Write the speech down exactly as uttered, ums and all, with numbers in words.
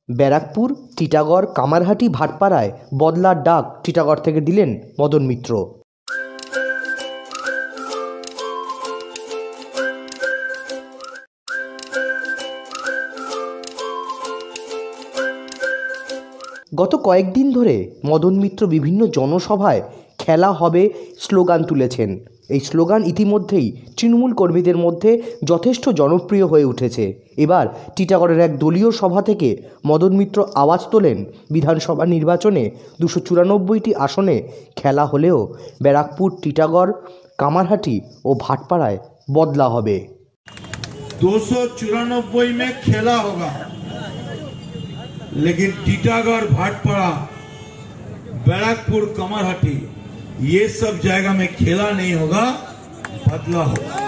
ব্যারাকপুর, টিটাগড়, কামারহাটি, ভাটপাড়ায় বদলার ডাক টিটাগড় থেকে দিলেন মদন মিত্র। গত কয়েকদিন ধরে মদন মিত্র বিভিন্ন জনসভায় খেলা হবে স্লোগান তুলেছেন। এই স্লোগান ইতিমধ্যেই তৃণমূল কর্মীদের মধ্যে যথেষ্ট জনপ্রিয় হয়ে উঠেছে। এবার টিটাগড়ের এক দলীয় সভা থেকে মদন মিত্র আওয়াজ তোলেন, বিধানসভা নির্বাচনে দুশো চুরানব্বইটি আসনে খেলা হলেও ব্যারাকপুর, টিটাগড়, কামারহাটি ও ভাটপাড়ায় বদলা হবে। दो सौ चौरानबे में खेला होगा, लेकिन टीटागढ़, भाटपाड़ा, बैराकपुर, कमरहट्टी ये सब जगह में खेला नहीं होगा, बदला होगा।